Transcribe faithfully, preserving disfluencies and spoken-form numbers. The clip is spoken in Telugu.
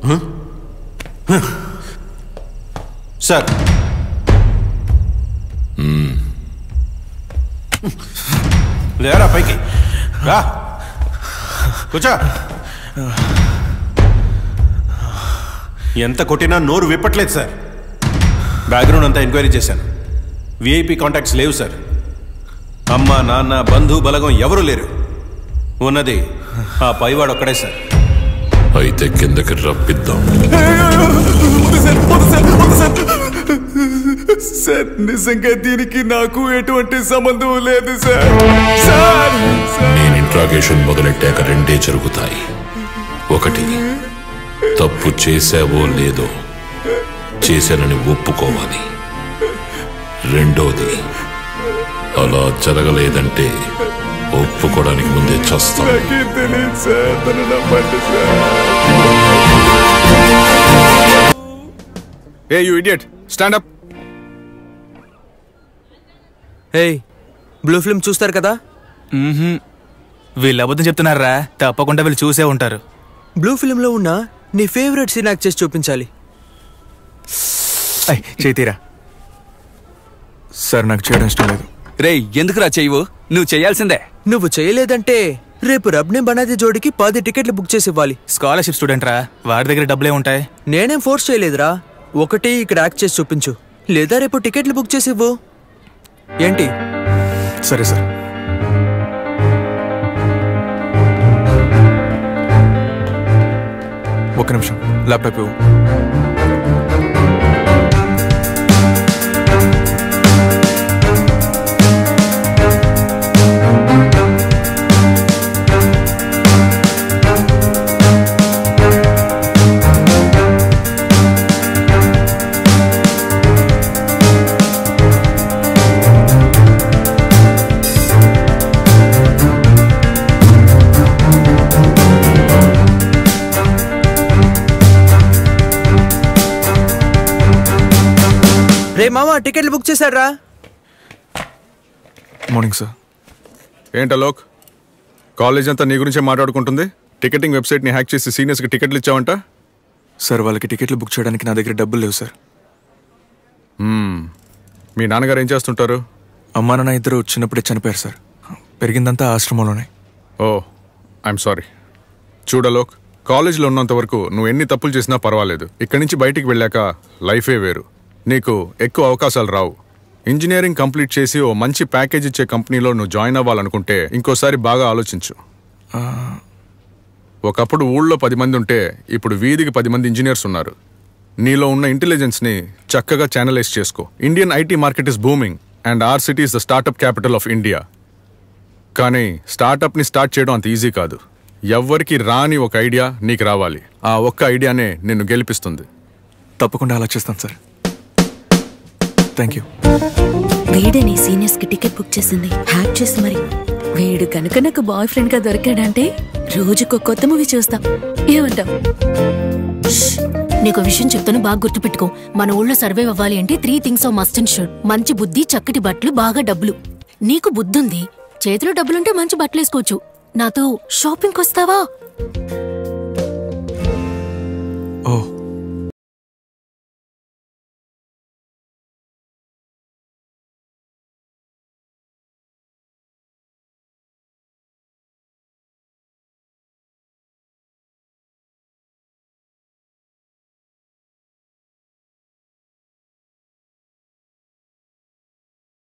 సార్ లేరా పైకి రా కూర్చో. ఎంత కొట్టినా నోరు విప్పట్లేదు సార్. బ్యాక్గ్రౌండ్ అంతా ఎంక్వైరీ చేశాను. విఐపి కాంటాక్ట్స్ లేవు సార్. అమ్మ నాన్న బంధు బలగం ఎవరూ లేరు. ఉన్నది ఆ పైవాడు ఒక్కడే సార్. అయితే కిందకి రప్పిద్దాం. సార్ నిజంగా దీనికి నాకు ఎటువంటి సంబంధం లేదు సార్. నేను ఇంట్రాగేషన్ మొదలెట్టాక రెండే జరుగుతాయి. ఒకటి, తప్పు చేసావో లేదో చేశానని ఒప్పుకోవాలి. రెండోది, అలా జరగలేదంటే ఒప్పుకోవడానికి ముందే చస్తాను. ఏ you idiot, stand up. Hey, blue film చూస్తారు కదా? వీళ్ళు అబద్ధం చెప్తున్నారా? తప్పకుండా వీళ్ళు చూసే ఉంటారు. బ్లూ ఫిల్మ్లో ఉన్న నీ ఫేవరెట్ సీన్ యాక్ట్ చేసి చూపించాలి. చేతిరా సార్, నాకు చేయడం ఇష్టం లేదు. రే, ఎందుకురా చెయ్యవు? నువ్వు చేయాల్సిందే. నువ్వు చేయలేదంటే రేపు రబ్నే బనాది జోడికి పది టికెట్లు బుక్ చేసి ఇవ్వాలి. స్కాలర్షిప్ స్టూడెంట్ రా, వాడి దగ్గర డబ్బులే ఉంటాయి. నేనేం ఫోర్స్ చేయలేదురా. ఒకటి ఇక్కడ యాక్ట్ చేసి చూపించు, లేదా రేపు టికెట్లు బుక్ చేసి ఇవ్వు. ఏంటి? సరే సార్. ఒక నిమిషం, ల్యాప్టాప్ ఇవ్వు. రే మామ, టికెట్లు బుక్ చేశాడ్రా. Morning sir. ఏంటి అలోక్, కాలేజ్ అంతా నీ గురించే మాట్లాడుకుంటుంది. టికెటింగ్ వెబ్సైట్ని హ్యాక్ చేసి సీనియర్స్కి టికెట్లు ఇచ్చావంట. సార్, వాళ్ళకి టికెట్లు బుక్ చేయడానికి నా దగ్గర డబ్బులు లేవు సార్. మీ నాన్నగారు ఏం చేస్తుంటారు? అమ్మా నాన్న ఇద్దరు చిన్నప్పుడే చనిపోయారు సార్. పెరిగిందంతా ఆశ్రమంలోనే. Oh, I'm sorry. చూడు అలోక్, కాలేజ్లో ఉన్నంత వరకు నువ్వు ఎన్ని తప్పులు చేసినా పర్వాలేదు. ఇక్కడి నుంచి బయటికి వెళ్ళాక లైఫే వేరు. నీకు ఎక్కువ అవకాశాలు రావు. ఇంజనీరింగ్ కంప్లీట్ చేసి ఓ మంచి ప్యాకేజ్ ఇచ్చే కంపెనీలో నువ్వు జాయిన్ అవ్వాలనుకుంటే ఇంకోసారి బాగా ఆలోచించు. ఒకప్పుడు ఊళ్ళో పది మంది ఉంటే ఇప్పుడు వీధికి పది మంది ఇంజనీర్స్ ఉన్నారు. నీలో ఉన్న ఇంటెలిజెన్స్ని చక్కగా ఛానలైజ్ చేసుకో. Indian IT market is booming and our city is the startup capital of India. కానీ స్టార్టప్ని స్టార్ట్ చేయడం అంత ఈజీ కాదు. ఎవ్వరికి రాని ఒక ఐడియా నీకు రావాలి. ఆ ఒక్క ఐడియానే నిన్ను గెలిపిస్తుంది. తప్పకుండా అలా చేస్తాను సార్. Thank you. వీడే నీ సీనియర్స్ కి టికెట్ బుక్ చేసింది హ్యాక్ చేసి మరి. వీడు కనుక నాకు బాయ్ ఫ్రెండ్ గా దొరికాడంటే రోజుకో కొత్త మూవీ చూస్తాం. ఏమంటావు? నీకు విషయం చెప్తాను, బాగా గుర్తుపెట్టుకో. మన ఊళ్ళో సర్వైవ్ అవ్వాలి అంటే three things are must and should. మంచి బుద్ధి, చక్కటి బట్టలు, బాగా డబ్బులు. నీకు బుద్ధి ఉంది, చేతిలో డబ్బులుంటే మంచి బట్టలు వేసుకోవచ్చు. నాతో షాపింగ్కి వస్తావా? ఓ